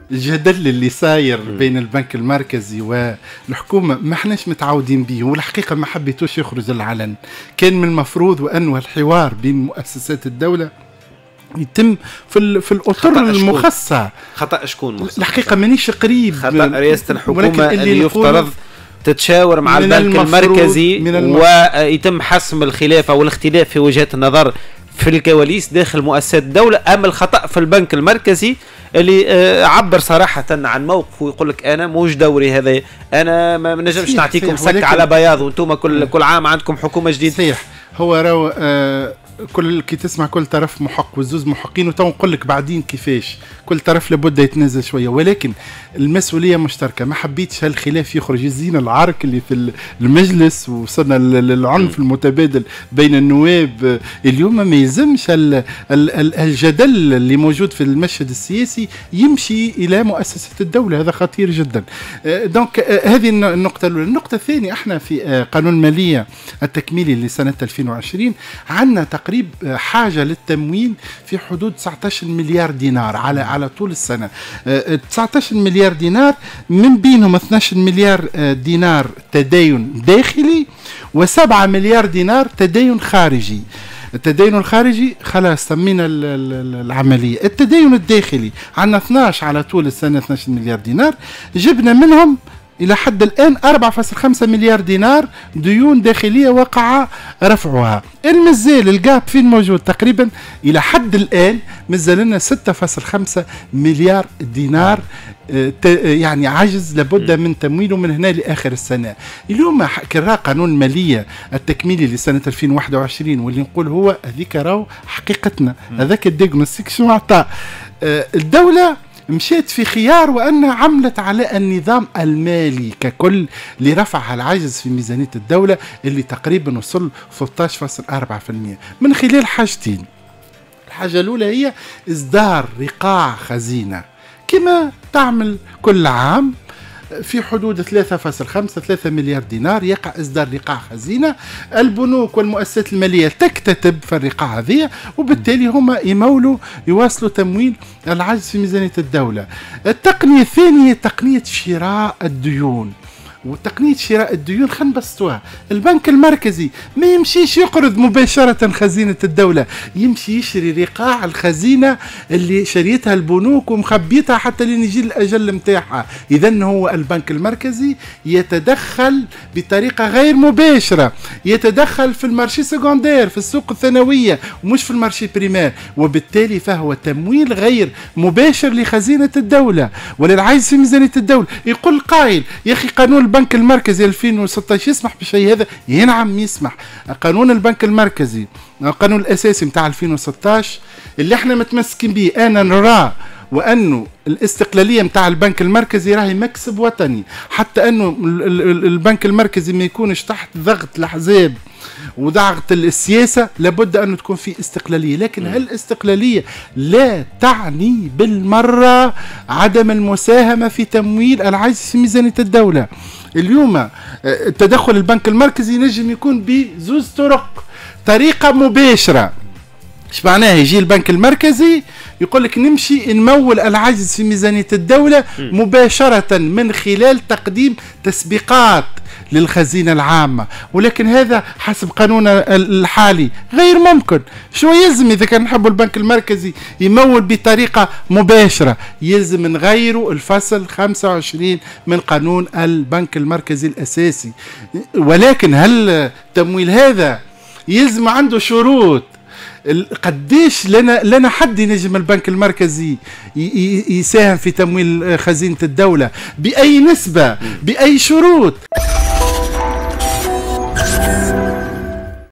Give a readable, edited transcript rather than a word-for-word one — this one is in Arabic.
الجدل اللي صاير بين البنك المركزي والحكومة ما احناش متعودين به، والحقيقة ما حبيتوش يخرج العلن. كان من المفروض وأنه الحوار بين مؤسسات الدولة يتم في الأطر المخصصة. خطأ شكون؟ الحقيقة مانيش قريب. خطأ رئاسة الحكومة اللي يفترض تتشاور مع البنك المركزي ويتم حسم الخلاف أو الاختلاف في وجهات النظر في الكواليس داخل مؤسسات الدولة. أما الخطأ في البنك المركزي اللي عبر صراحة عن موقف ويقول لك أنا موش دوري هذا، أنا ما نجمش نعطيكم سك على بياض وأنتم كل عام عندكم حكومة جديدة. صحيح، هو راهو كل كي تسمع كل طرف محق والزوز محقين، وتو نقول لك بعدين كيفاش كل طرف لابد يتنازل شويه، ولكن المسؤوليه مشتركه. ما حبيتش هالخلاف يخرج يزين العرك اللي في المجلس وصلنا للعنف المتبادل بين النواب اليوم. ما يلزمش الجدل اللي موجود في المشهد السياسي يمشي الى مؤسسه الدوله، هذا خطير جدا. دونك هذه النقطه الاولى. النقطه الثانيه، احنا في قانون الماليه التكميلي لسنه 2020 عندنا تقريب حاجه للتمويل في حدود 19 مليار دينار على طول السنه. 19 مليار دينار من بينهم 12 مليار دينار تدين داخلي و7 مليار دينار تدين خارجي. التدين الخارجي خلاص سمينا العمليه. التدين الداخلي عندنا 12 على طول السنه، 12 مليار دينار. جبنا منهم إلى حد الآن 4.5 مليار دينار ديون داخلية وقع رفعها. المازال الجاب فين موجود؟ تقريبا إلى حد الآن مازال لنا 6.5 مليار دينار يعني عجز لابد من تمويله من هنا لآخر السنة. اليوم كرا قانون المالية التكميلي لسنة 2021 واللي نقول هو هذيك راهو حقيقتنا، هذاك الديagnostic شنو عطى الدولة. مشيت في خيار وأنها عملت على النظام المالي ككل لرفع العجز في ميزانية الدولة اللي تقريبا وصل 13.4% من خلال حاجتين. الحاجة الأولى هي إصدار رقاع خزينة كما تعمل كل عام في حدود 3 مليار دينار يقع إصدار رقاع خزينة. البنوك والمؤسسات المالية تكتتب في الرقاع هذه، وبالتالي هم يواصلوا تمويل العجز في ميزانية الدولة. التقنية الثانية تقنية شراء الديون. وتقنية شراء الديون خلينا نبسطوها. البنك المركزي ما يمشيش يقرض مباشرة خزينة الدولة، يمشي يشري رقاع الخزينة اللي شريتها البنوك ومخبيتها حتى لين يجي الأجل متاعها. إذن هو البنك المركزي يتدخل بطريقة غير مباشرة، يتدخل في المارشي سكوندير في السوق الثانوية ومش في المارشي بريمير، وبالتالي فهو تمويل غير مباشر لخزينة الدولة وللعجز في ميزانية الدولة. يقول قائل يا أخي قانون البنك المركزي 2016 يسمح بالشيء هذا؟ نعم يسمح. قانون البنك المركزي القانون الأساسي متاع 2016 اللي احنا متمسكين به، أنا نرى وأنه الاستقلالية متاع البنك المركزي راهي مكسب وطني، حتى أنه البنك المركزي ما يكونش تحت ضغط الأحزاب وضغط السياسة، لابد أن تكون في استقلالية. لكن هالاستقلالية لا تعني بالمرة عدم المساهمة في تمويل العجز في ميزانية الدولة. اليوم التدخل البنك المركزي ينجم يكون بزوز طرق. طريقة مباشرة، ايش معناها؟ يجي البنك المركزي يقول لك نمشي نمول العجز في ميزانية الدولة مباشرة من خلال تقديم تسبيقات للخزينة العامة، ولكن هذا حسب قانون الحالي غير ممكن. شو يلزم إذا كان نحب البنك المركزي يمول بطريقة مباشرة؟ يلزم نغيروا الفصل 25 من قانون البنك المركزي الأساسي. ولكن هل التمويل هذا يلزم عنده شروط؟ قديش لنا حد ينجم البنك المركزي يساهم في تمويل خزينة الدولة؟ بأي نسبة؟ بأي شروط؟